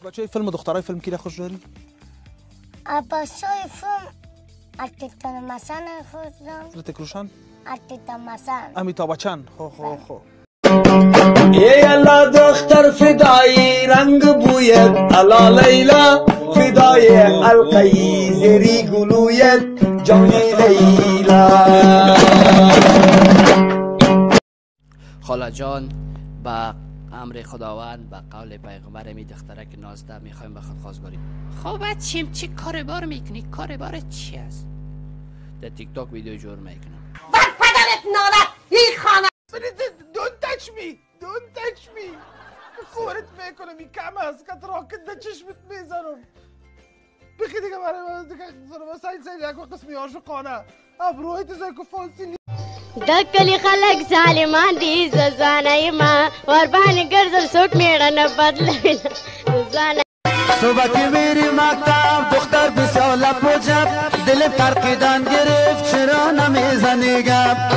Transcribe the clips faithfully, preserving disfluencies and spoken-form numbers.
بچه فیلم دخترای فیلم کی خوش داری؟ بچه‌های فیلم اتیتان مسن خوش دارم. رتیک روشن؟ اتیتان مسن. امیتاب بچن. خو خو خو. ای الله دختر فدای رنگ بویت الا لیلا فدای القی زری گلویت جان لیلا. خاله جان با امر خداوند با قول پیغمبر می دخترک نازده میخوایم به خود خواستگاری. خب بچیم چی کار بار میکنی؟ کار بار چی است؟ در تیک تاک ویدیو جور میکنم. بر پدرت نالت این خانه. Don't touch me! Don't touch me! خورت میکنم این کم است که راکت در چشمت میزنم. بخی دیگه برای دیگه زنم سایل سایل یک قسمی عاشقانه. ابروهای تزای که فانسیلی. دکلی خلق ظالمان دی زنای ما وربانی گرزل سوک میرن بدل زنای صبح که میری مکتب دختر بسیار لب و جب دل ترکیدن گرفت چرا نمیزنی گپ.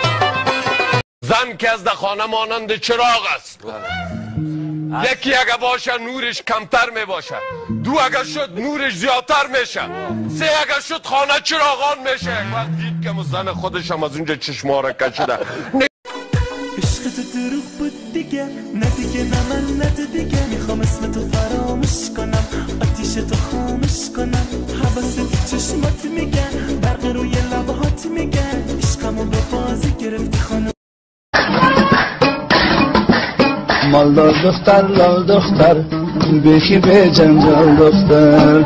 زن که از در خانه مانند چراغ است. یکی اگه باشه نورش کمتر می باشه، دو اگه شد نورش زیادتر میشه، سه اگه شد خانه چراغان میشه. یک وقت دید که زن خودش هم از اونجا چشماره کشیده. عشق تو دروغ بود دیگه، نه دیگه نه من نه تو دیگه. میخوام اسم تو فراموش کنم، آتیش تو خاموش کنم. حواست تو چشمات میگن، برق روی لبهات میگن. عشقمو به بازی گرفتی خانم. مالدار دختر لال دختر بخی به جنجال دختر.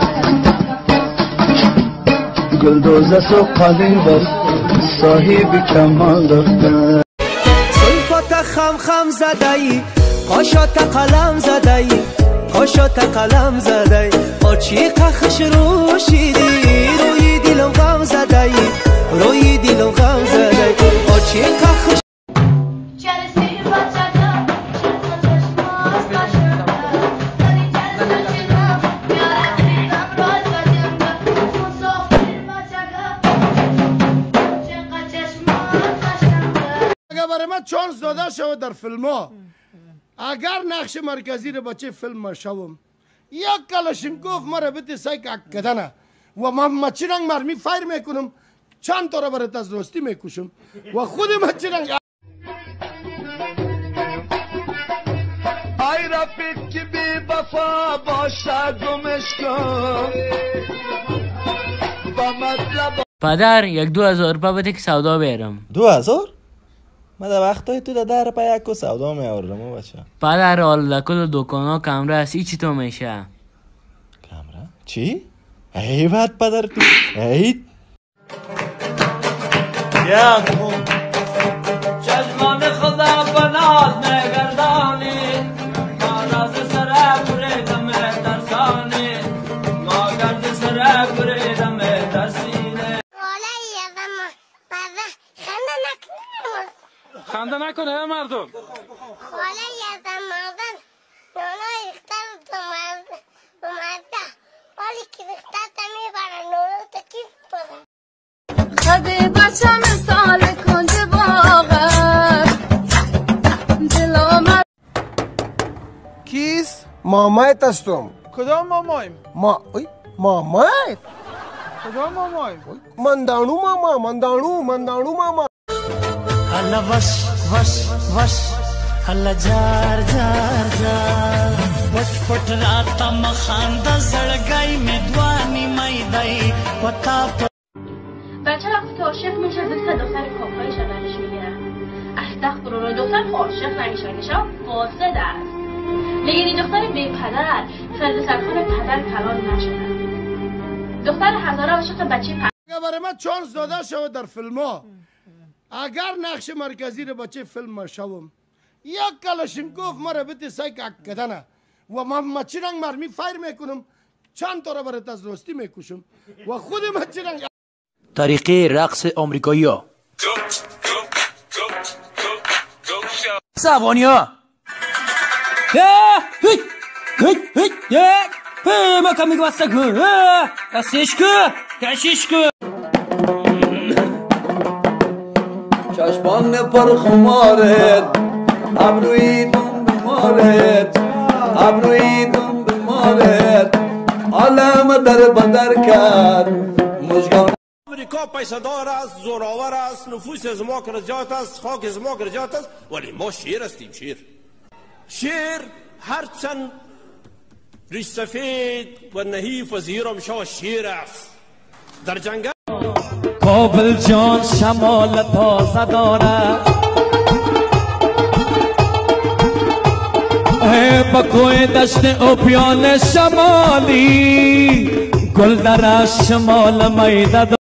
گلدوزه سو قدیم بست صاحب کمال دختر. سلفات خم خم زدایی قاشات قلم زدایی قاشات قلم زدایی قاچی قخش روشیدی روی دیلم غم زدایی روی دیلم غم زدایی قاچی قخش. برای من چانس داده شود در فیلم ها، اگر نقش مرکزی رو بچه فیلم شوم، یک کلاشینکوف مرا بده سایک کدنه و من مچی رنگ مرمی فایر میکنم، چند تا رو برای از راستی میکشم و خود مچی رنگ. ای رفیق که بی وفا باشه گمش کن با مطلب. پدر یک دو هزار روپا بده که سودا بیارم. دو هزار؟ من در وقتای تو در ده روپا یک و سودا می آوردم بچه. پدر حالا کل دکان ها کمره است، ای چی تو میشه؟ کمره؟ چی؟ ای بد پدر تو ای یا چشمان خدا بناز نگردانی ما راز سره بریدم درسانی ما گرد سره بریدم درسینه. خنده نکنه مردم. خاله یزم مردن نانا اختر تو مرد مرده ولی که اختر تا میبرن نانا تا کیف برن. خده بچه مثال کنج باغر دل آمد. کیست؟ مامایت هستم. کدام مامایم؟ ما ای مامایت؟ کدام مامایم؟ من دانو ماما من دانو من دانو ماما. هلا وش وش وش هلا جار جار جار پټ پټ راتا مخانده زړګای می دوانی میدای پتا. بچه وقتی که عاشق میشه دکتر دختر کافایش ازش میگیرن. استغفر الله دختر عاشق نمیشه میشه فاسد است. لیکن این دختر بی پدر فرد سرخان پدر کلان نشده. دختر هزاره عاشق بچه پدر. برای من چانس داده شود در فیلم ها، اگر نقش مرکزی رو بچه فیلم شوم، یک کلاشینکوف مرا بده سایک کدنه و من مچی رنگ مرمی فایر میکنم، چند تا رو برای از راستی میکشم و خود مچی رنگ. طریقه رقص آمریکایی ها سوانی ها ما کمی بسته کن دستش کن کشش کن. چشمان پر خمارت ابروی دم بمارت ابروی دم بمارت سر کرد مژگان. امریکا پیسدار است، زوراور است، نفوس از ما کرجات است، خاک از ما کرجات است، ولی ما شیر هستیم. شیر شیر هرچند ریش سفید و نحیف و زیرم شو شیر است. در جنگل کابل جان شمال تازه داره، بکوی دشت اوپیان شمالی، گل در شمال میده